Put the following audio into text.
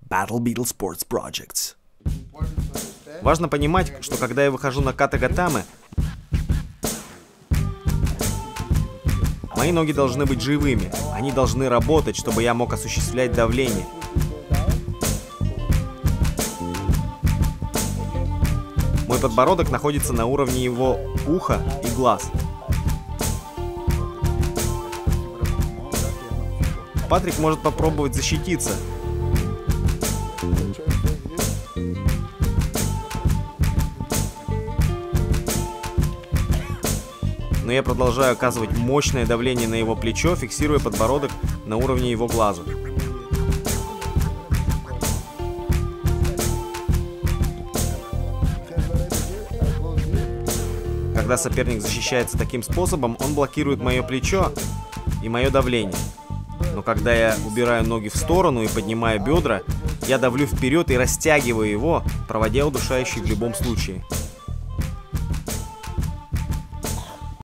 Battle Beetle Sports Projects. Важно понимать, что когда я выхожу на ката-гатаме, мои ноги должны быть живыми. Они должны работать, чтобы я мог осуществлять давление. Мой подбородок находится на уровне его уха и глаз. Патрик может попробовать защититься. Но я продолжаю оказывать мощное давление на его плечо, фиксируя подбородок на уровне его глаза. Когда соперник защищается таким способом, он блокирует мое плечо и мое давление. Но когда я убираю ноги в сторону и поднимаю бедра, я давлю вперед и растягиваю его, проводя удушающий в любом случае.